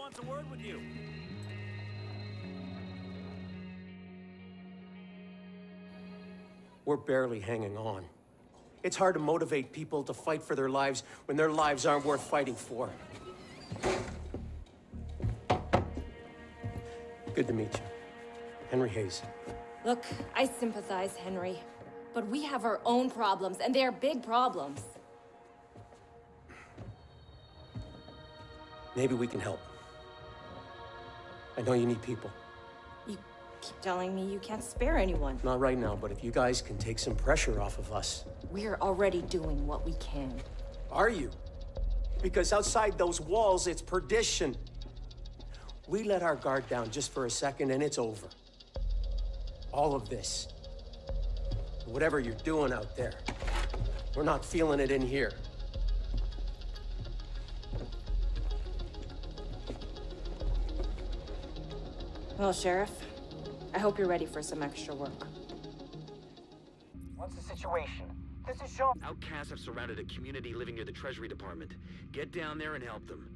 wants a word with you. We're barely hanging on. It's hard to motivate people to fight for their lives when their lives aren't worth fighting for. Good to meet you. Henry Hayes. Look, I sympathize, Henry. But we have our own problems, and they are big problems. Maybe we can help. I know you need people. You keep telling me you can't spare anyone. Not right now, but if you guys can take some pressure off of us. We're already doing what we can. Are you? Because outside those walls, it's perdition. We let our guard down just for a second, and it's over. All of this. Whatever you're doing out there, we're not feeling it in here. Well, Sheriff, I hope you're ready for some extra work. What's the situation? This is Sean. Outcasts have surrounded a community living near the Treasury Department. Get down there and help them.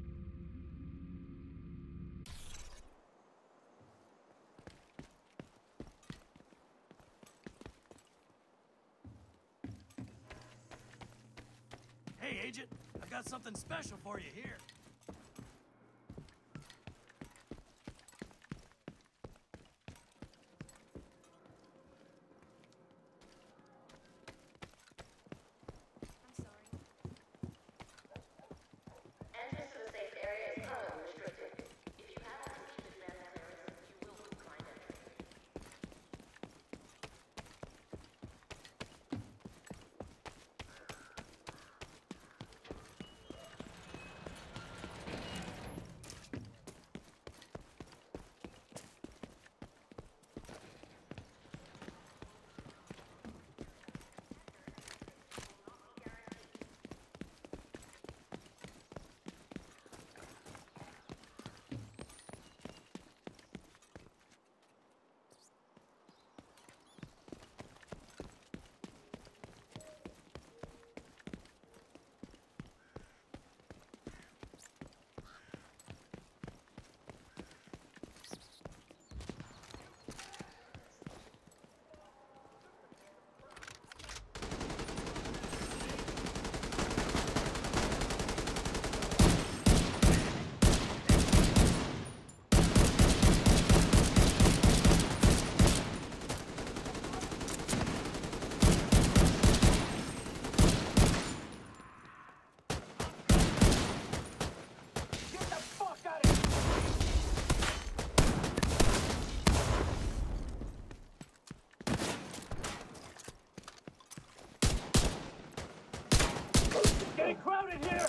Hey, Agent, I got something special for you here. Entrance to the safe area is currently restricted. If you have executed advanced clearance, you will be declined entry. Getting crowded here!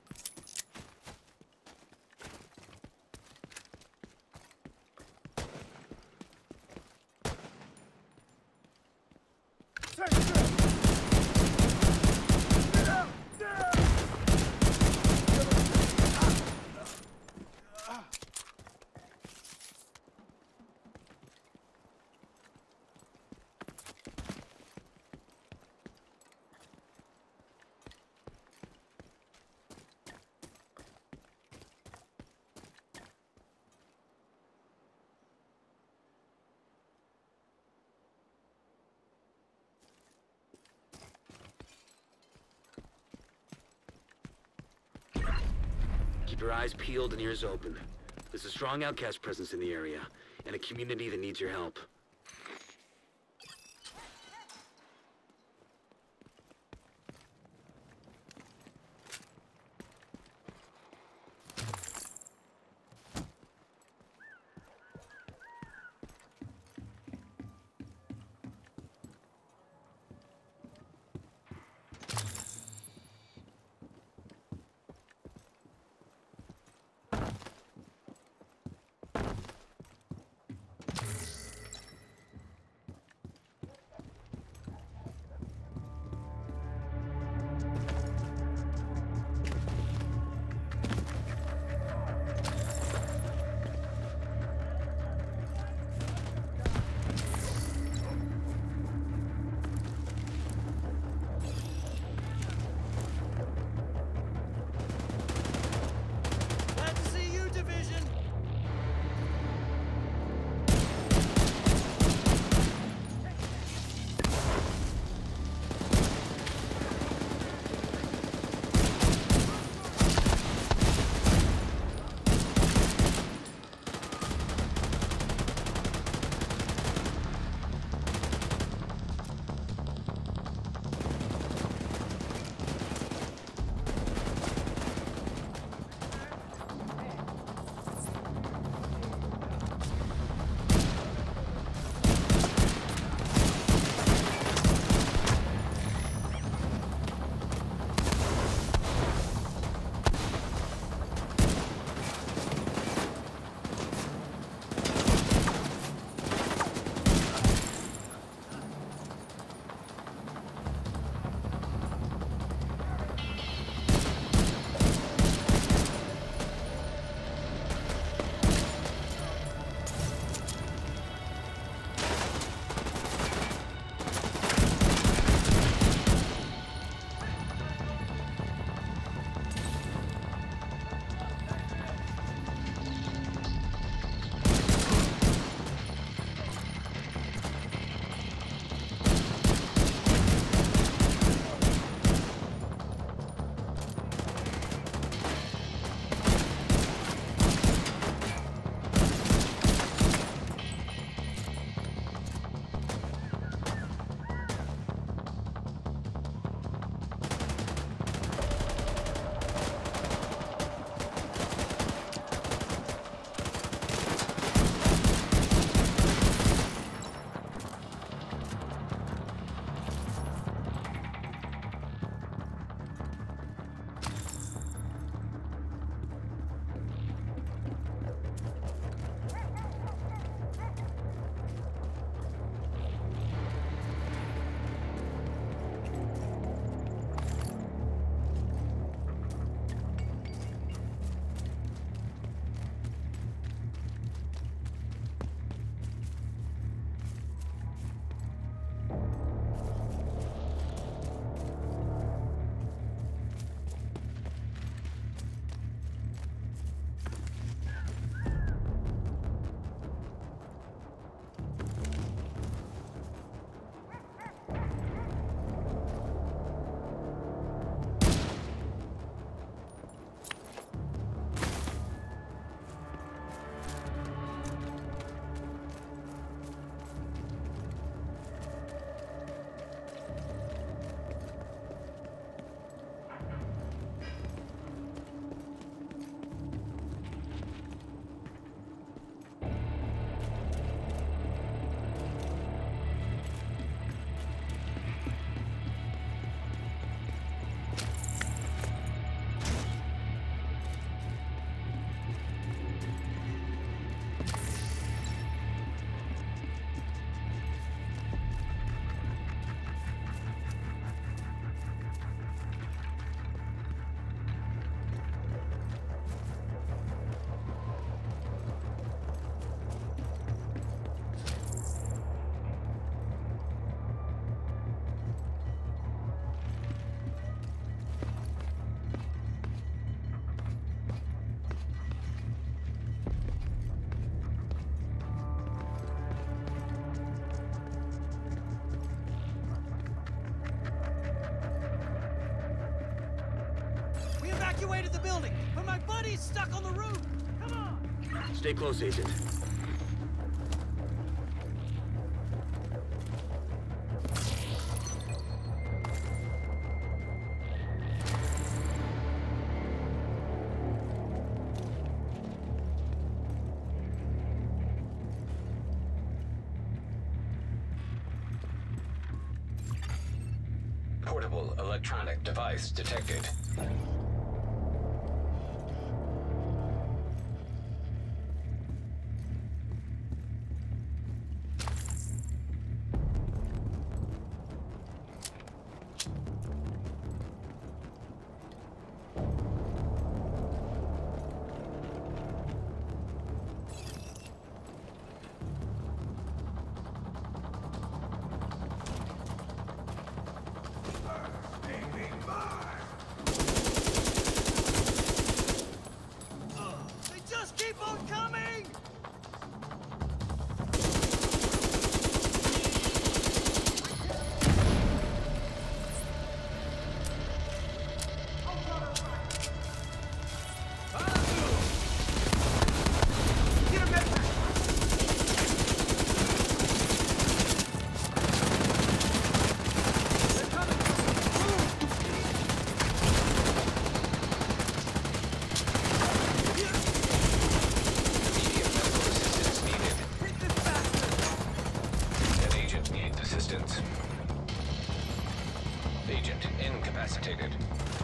Keep your eyes peeled and ears open. There's a strong outcast presence in the area, and a community that needs your help. evacuated the building, but my buddy's stuck on the roof! Come on! Stay close, Agent. Portable electronic device detected. They just keep on coming! An agent needs assistance. Agent incapacitated.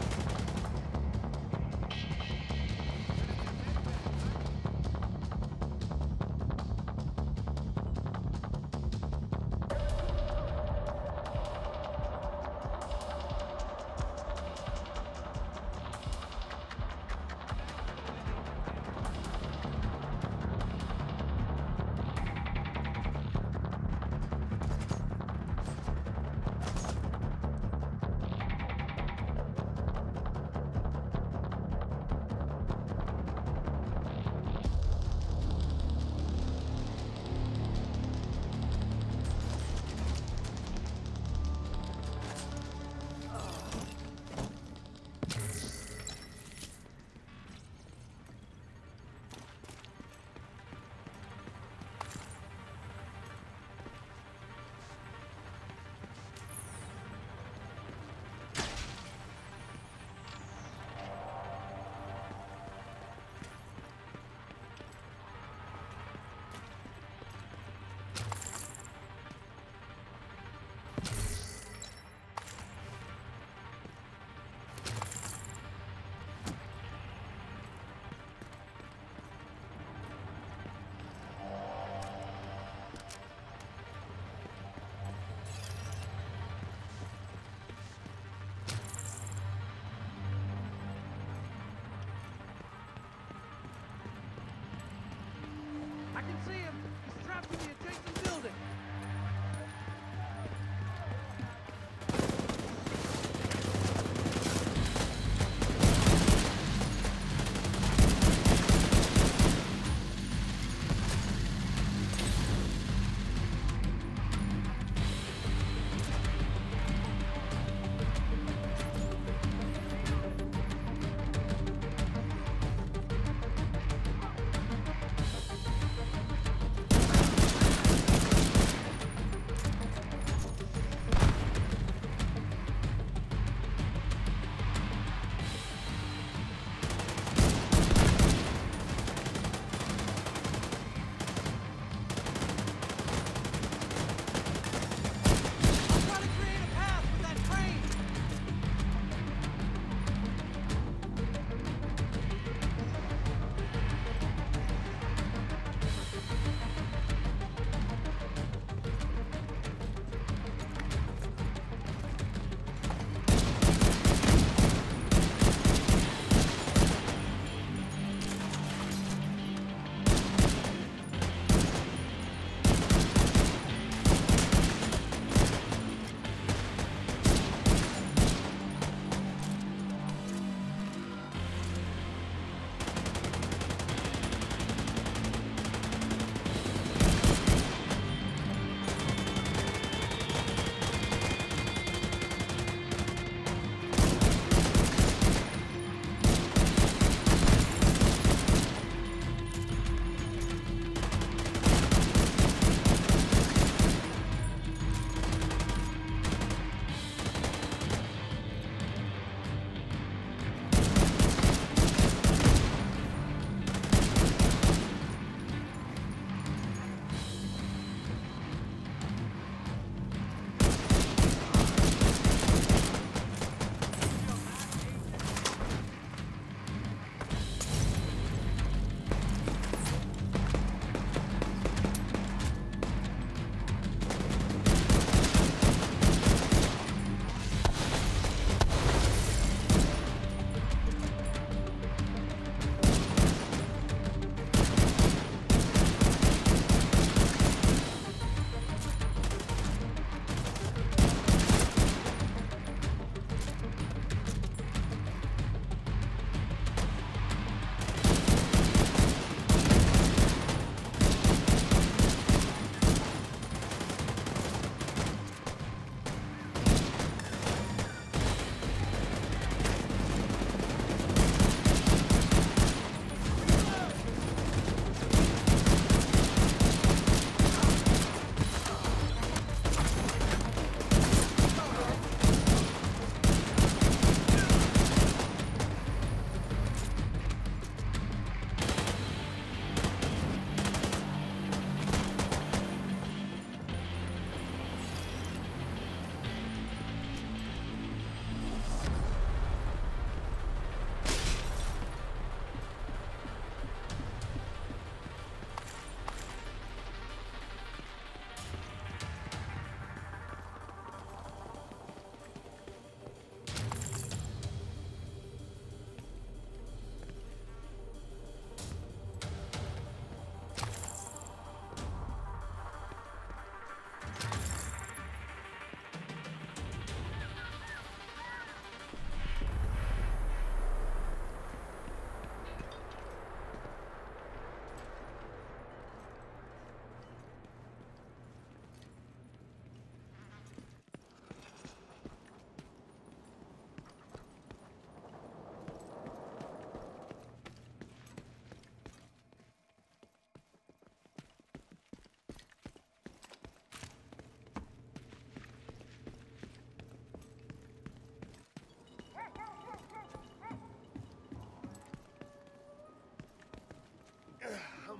I can see him! He's trapped in the adjacent building!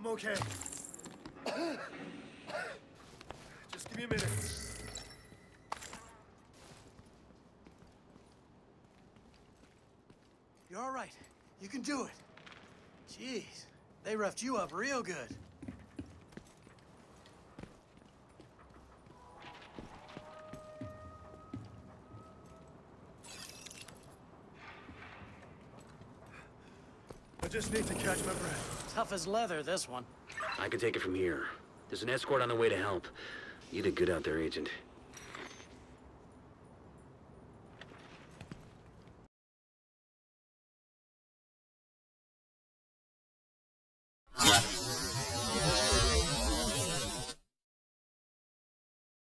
okay. Just give me a minute. You're all right. You can do it. Jeez, they roughed you up real good. I just need to catch my breath. Tough as leather, this one. I can take it from here. There's an escort on the way to help. You did good out there, Agent. Yeah.